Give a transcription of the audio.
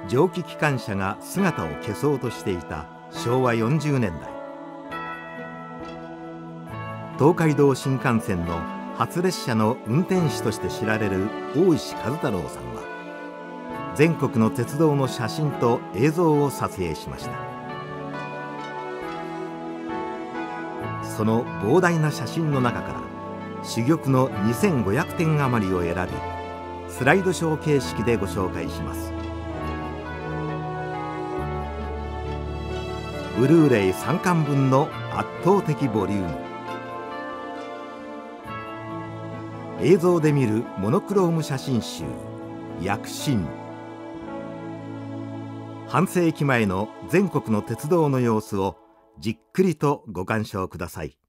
蒸気機関車が姿を消そうとしていた昭和40年代、東海道新幹線の初列車の運転士として知られる大石和太郎さんは、全国の鉄道の写真と映像を撮影しました。その膨大な写真の中から珠玉の2500点余りを選び、スライドショー形式でご紹介します。ブルーレイ3巻分の圧倒的ボリューム、映像で見るモノクローム写真集躍進。半世紀前の全国の鉄道の様子をじっくりとご鑑賞ください。